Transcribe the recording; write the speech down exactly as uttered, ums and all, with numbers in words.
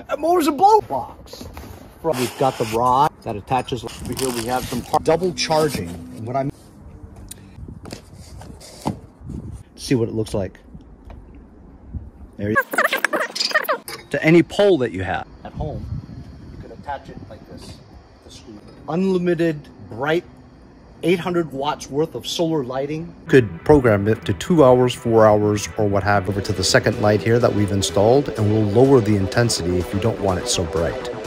a motor's a boat box. We've got the rod that attaches over here. We have some double charging. And what I'm see what it looks like. There you to any pole that you have at home, you can attach it like this. The screw. Unlimited bright eight hundred watts worth of solar lighting. Could program it to two hours, four hours, or what have you over to the second light here that we've installed, and we'll lower the intensity if you don't want it so bright.